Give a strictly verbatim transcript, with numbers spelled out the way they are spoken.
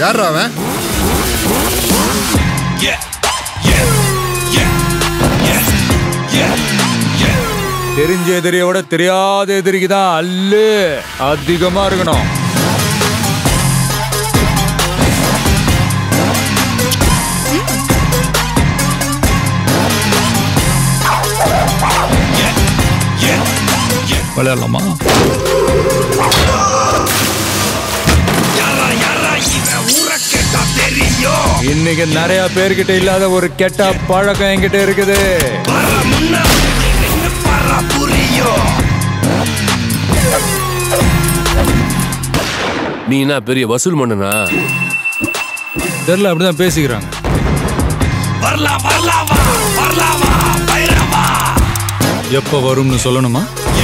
யாரா அவன்? தெரிஞ்ச எதிரியோட தெரியாத எதிரிக்கு தான் அல்லு அதிகமா இருக்கணும். விளையாடலாமா? இன்னைக்கு நிறைய பேர்கிட்ட இல்லாத ஒரு கெட்ட பழக்கம் என்கிட்ட இருக்குது. நீ என்ன பெரிய வசூல் மன்னனா? தெரியல, அப்படிதான் பேசிக்கிறாங்க. எப்ப வரும்னு சொல்லணுமா?